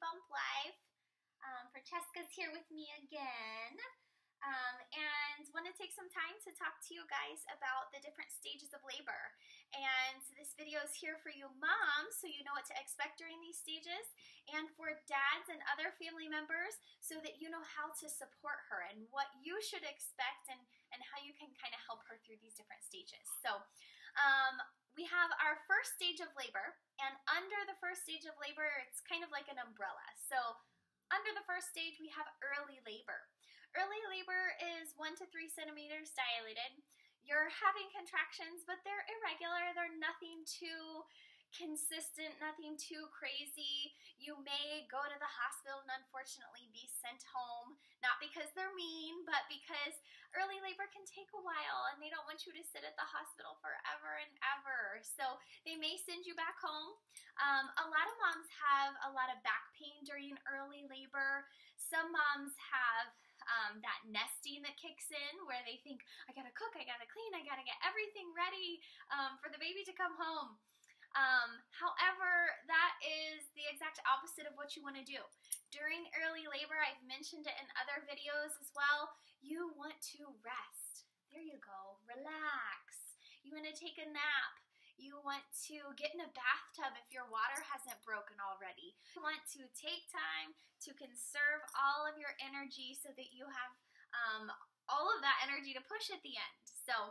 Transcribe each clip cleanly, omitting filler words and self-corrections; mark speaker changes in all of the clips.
Speaker 1: Bump Life. Francesca's here with me again, and want to take some time to talk to you guys about the different stages of labor. And this video is here for you moms, so you know what to expect during these stages, and for dads and other family members, so that you know how to support her and what you should expect and how you can kind of help her through these different stages. So we have our first stage of labor, and under the first stage of labor, it's kind of like an umbrella. So under the first stage, we have early labor. Early labor is 1 to 3 centimeters dilated. You're having contractions, but they're irregular. They're nothing too consistent, nothing too crazy. You may go to the hospital and unfortunately be sent home, not because they're mean, but because early labor can take a while and they don't want you to sit at the hospital forever and ever. So they may send you back home. A lot of moms have a lot of back pain during early labor. Some moms have that nesting that kicks in where they think, I gotta cook, I gotta clean, I gotta get everything ready for the baby to come home. However, that is the exact opposite of what you want to do. During early labor, I've mentioned it in other videos as well, you want to rest. There you go, relax. You want to take a nap. You want to get in a bathtub if your water hasn't broken already. You want to take time to conserve all of your energy so that you have all of that energy to push at the end. So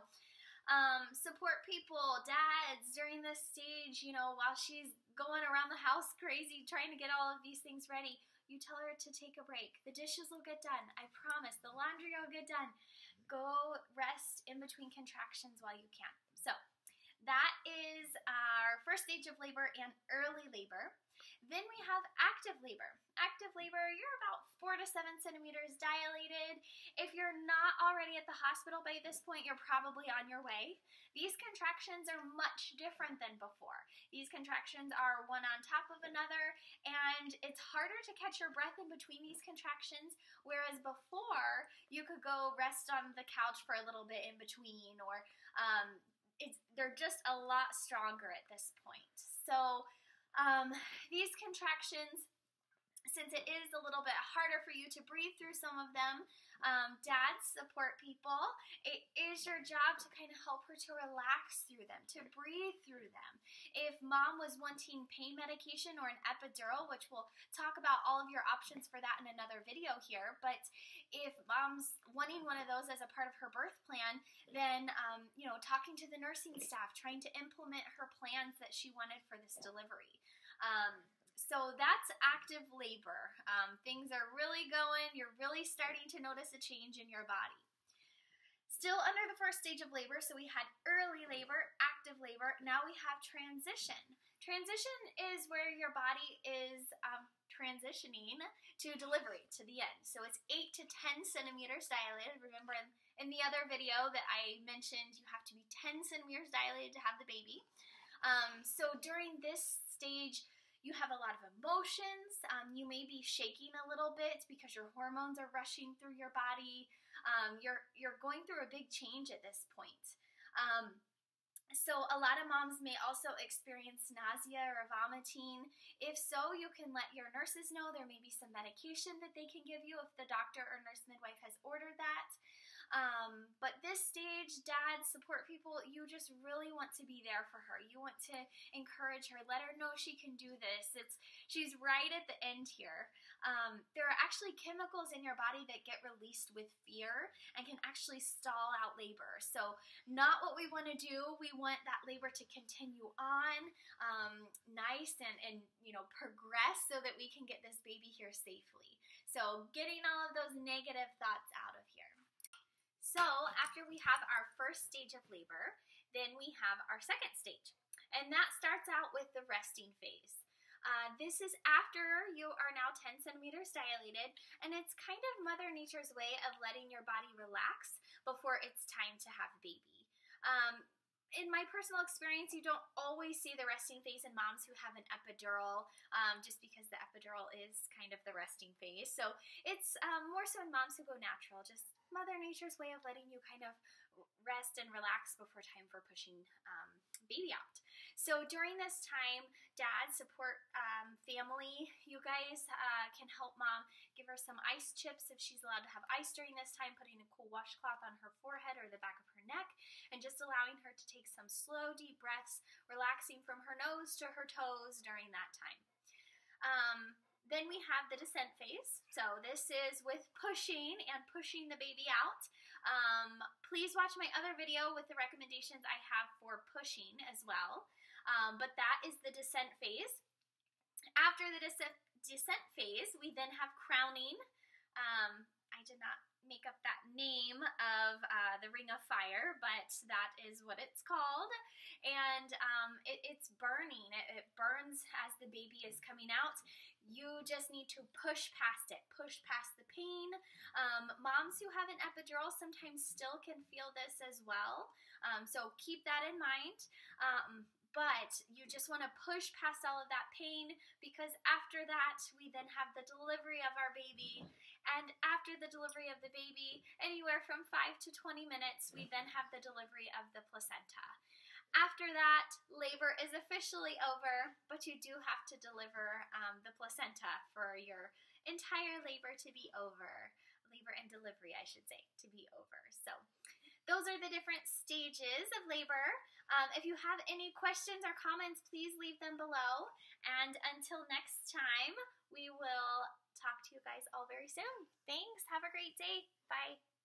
Speaker 1: support people, dads, during this stage, you know, while she's going around the house crazy trying to get all of these things ready, you tell her to take a break. The dishes will get done, I promise. The laundry will get done. Go rest in between contractions while you can. So that is our first stage of labor and early labor. Then we have active labor. Active labor, you're about 4 to 7 centimeters dilated. If you're not already at the hospital by this point, you're probably on your way. These contractions are much different than before. These contractions are one on top of another, and it's harder to catch your breath in between these contractions, whereas before, you could go rest on the couch for a little bit in between, or they're just a lot stronger at this point. So these contractions, since it is a little bit harder for you to breathe through some of them, dads, support people, it is your job to kind of help her to relax through them, to breathe through them. If mom was wanting pain medication or an epidural, which we'll talk about all of your options for that in another video here, but if mom's wanting one of those as a part of her birth plan, then, you know, talking to the nursing staff, trying to implement her plans that she wanted for this delivery. So that's active labor. Things are really going, you're really starting to notice a change in your body. Still under the first stage of labor, so we had early labor, active labor, now we have transition. Transition is where your body is transitioning to delivery, to the end. So it's 8 to 10 centimeters dilated. Remember in the other video that I mentioned, you have to be 10 centimeters dilated to have the baby. So during this stage, you have a lot of emotions. You may be shaking a little bit because your hormones are rushing through your body. You're going through a big change at this point. So a lot of moms may also experience nausea or vomiting. If so, you can let your nurses know. There may be some medication that they can give you if the doctor or nurse midwife has ordered that. But this stage, dads, support people, you just really want to be there for her. You want to encourage her, let her know she can do this. She's right at the end here. There are actually chemicals in your body that get released with fear and can actually stall out labor. So not what we want to do. We want that labor to continue on, nice and you know, progress so that we can get this baby here safely. So getting all of those negative thoughts out of here. So after we have our first stage of labor, then we have our second stage. And that starts out with the resting phase. This is after you are now 10 centimeters dilated, and it's kind of Mother Nature's way of letting your body relax before it's time to have a baby. In my personal experience, you don't always see the resting phase in moms who have an epidural, just because the epidural is kind of the resting phase. So it's more so in moms who go natural, just Mother Nature's way of letting you kind of rest and relax before time for pushing baby out. So during this time, dad, support family, you guys can help mom. Give her some ice chips if she's allowed to have ice during this time, putting a cool washcloth on her forehead or the back of her neck, and just allowing her to take some slow, deep breaths, relaxing from her nose to her toes during that time. Then we have the descent phase. So this is with pushing and pushing the baby out. Please watch my other video with the recommendations I have for pushing as well. But that is the descent phase. After the descent phase, we then have crowning. I did not make up that name of the Ring of Fire, but that is what it's called. And it's burning. It burns as the baby is coming out. You just need to push past it, push past the pain. Moms who have an epidural sometimes still can feel this as well. So keep that in mind. But you just want to push past all of that pain, because after that, we then have the delivery of our baby. And after the delivery of the baby, anywhere from 5 to 20 minutes, we then have the delivery of the placenta. After that, labor is officially over, but you do have to deliver the placenta for your entire labor to be over. Labor and delivery, I should say, to be over. So those are the different stages of labor. If you have any questions or comments, please leave them below. And until next time, we will talk to you guys all very soon. Thanks. Have a great day. Bye.